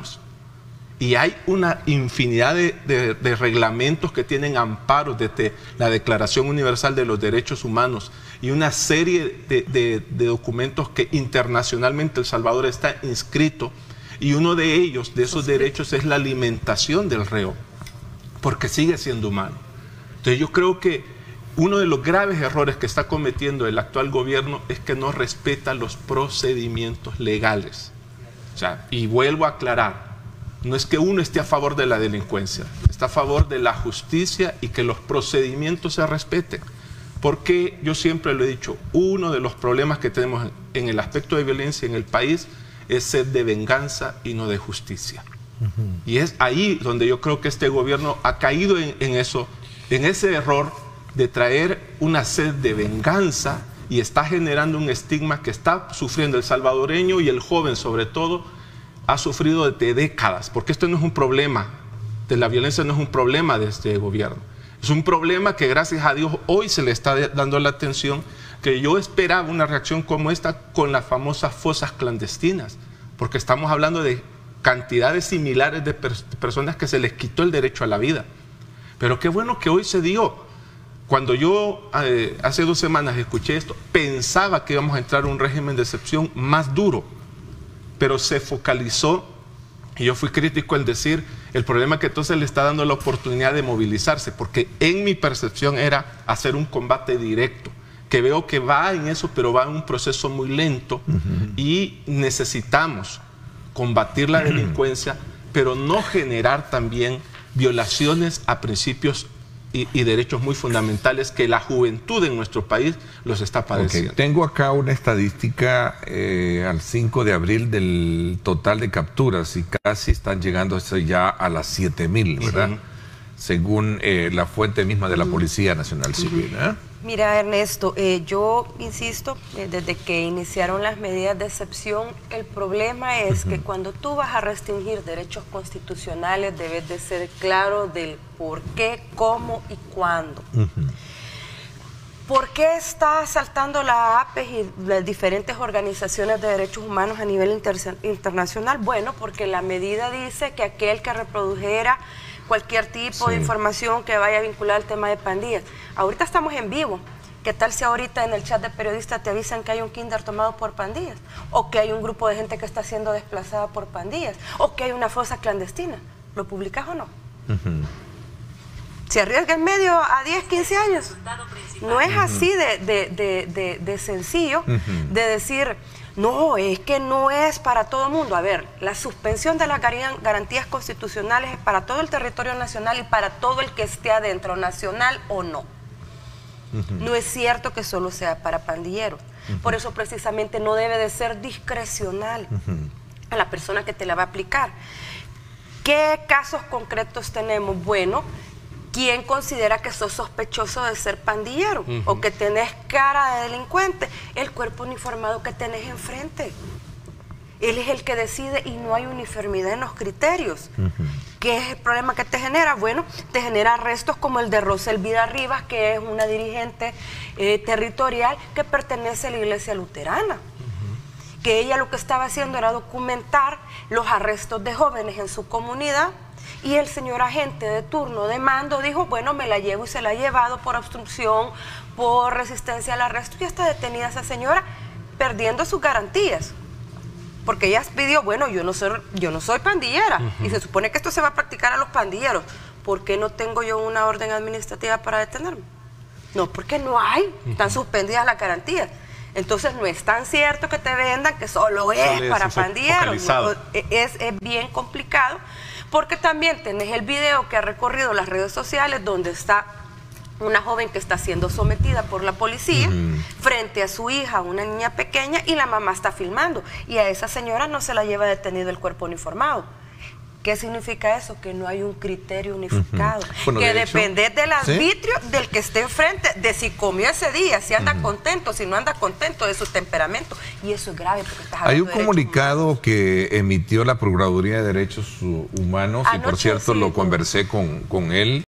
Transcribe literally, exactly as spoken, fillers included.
Humanos. Y hay una infinidad de, de, de reglamentos que tienen amparos desde la Declaración Universal de los Derechos Humanos y una serie de, de, de documentos que internacionalmente El Salvador está inscrito, y uno de ellos, de esos derechos, es la alimentación del reo, porque sigue siendo humano. Entonces yo creo que uno de los graves errores que está cometiendo el actual gobierno es que no respeta los procedimientos legales. O sea, y vuelvo a aclarar, no es que uno esté a favor de la delincuencia, está a favor de la justicia y que los procedimientos se respeten. Porque yo siempre lo he dicho, uno de los problemas que tenemos en el aspecto de violencia en el país es sed de venganza y no de justicia. Uh-huh. Y es ahí donde yo creo que este gobierno ha caído en, en eso, en ese error de traer una sed de venganza, y está generando un estigma que está sufriendo el salvadoreño, y el joven sobre todo ha sufrido de décadas, porque esto no es un problema, de la violencia no es un problema de este gobierno, es un problema que gracias a Dios hoy se le está dando la atención, que yo esperaba una reacción como esta con las famosas fosas clandestinas, porque estamos hablando de cantidades similares de per personas que se les quitó el derecho a la vida. Pero qué bueno que hoy se dio. Cuando yo eh, hace dos semanas escuché esto, pensaba que íbamos a entrar a un régimen de excepción más duro, pero se focalizó, y yo fui crítico en decir, el problema es que entonces le está dando la oportunidad de movilizarse, porque en mi percepción era hacer un combate directo, que veo que va en eso, pero va en un proceso muy lento, uh-huh. y necesitamos combatir la delincuencia, pero no generar también violaciones a principios y, y derechos muy fundamentales que la juventud en nuestro país los está padeciendo. Okay. Tengo acá una estadística eh, al cinco de abril del total de capturas, y casi están llegando ya a las siete mil, ¿verdad? Uh-huh. Según eh, la fuente misma de la Policía Nacional Civil, ¿eh? Mira, Ernesto, eh, yo insisto, eh, desde que iniciaron las medidas de excepción, el problema es uh-huh. que cuando tú vas a restringir derechos constitucionales, debes de ser claro del por qué, cómo y cuándo. Uh-huh. ¿Por qué está saltando la A P E y las diferentes organizaciones de derechos humanos a nivel inter internacional? Bueno, porque la medida dice que aquel que reprodujera cualquier tipo sí. de información que vaya a vincular al tema de pandillas. Ahorita estamos en vivo. ¿Qué tal si ahorita en el chat de periodistas te avisan que hay un kinder tomado por pandillas? O que hay un grupo de gente que está siendo desplazada por pandillas. O que hay una fosa clandestina. ¿Lo publicas o no? Uh-huh. ¿Se arriesga en medio a diez, quince años? No es así de, de, de, de, de sencillo uh-huh. de decir, no, es que no es para todo el mundo. A ver, la suspensión de las garantías constitucionales es para todo el territorio nacional y para todo el que esté adentro, nacional o no. Uh-huh. No es cierto que solo sea para pandilleros. Uh-huh. Por eso precisamente no debe de ser discrecional uh-huh. a la persona que te la va a aplicar. ¿Qué casos concretos tenemos? Bueno, ¿quién considera que sos sospechoso de ser pandillero uh-huh. o que tenés cara de delincuente? El cuerpo uniformado que tenés enfrente. Él es el que decide y no hay uniformidad en los criterios. Uh-huh. ¿Qué es el problema que te genera? Bueno, te genera arrestos como el de Rosel Vida Rivas, que es una dirigente eh, territorial que pertenece a la iglesia luterana. Uh-huh. Que ella lo que estaba haciendo era documentar los arrestos de jóvenes en su comunidad. Y el señor agente de turno de mando dijo, bueno, me la llevo, y se la ha llevado por obstrucción, por resistencia al arresto, y está detenida esa señora perdiendo sus garantías. Porque ella pidió, bueno, yo no soy, yo no soy pandillera, uh-huh. y se supone que esto se va a practicar a los pandilleros. ¿Por qué no tengo yo una orden administrativa para detenerme? No, porque no hay, uh-huh. están suspendidas las garantías. Entonces no es tan cierto que te vendan que solo es Solo para pandilleros. No, es, es bien complicado. Porque también tenés el video que ha recorrido las redes sociales donde está una joven que está siendo sometida por la policía uh-huh. frente a su hija, una niña pequeña, y la mamá está filmando. Y a esa señora no se la lleva detenido el cuerpo uniformado. ¿Qué significa eso? Que no hay un criterio unificado. Uh-huh. Bueno, que de depende del arbitrio ¿sí? del que esté enfrente, de si comió ese día, si anda uh-huh. contento, si no anda contento, de su temperamento. Y eso es grave porque estás Hay hablando un de comunicado humanos. que emitió la Procuraduría de Derechos Humanos, Anoche, y por cierto sí, lo conversé con, con él.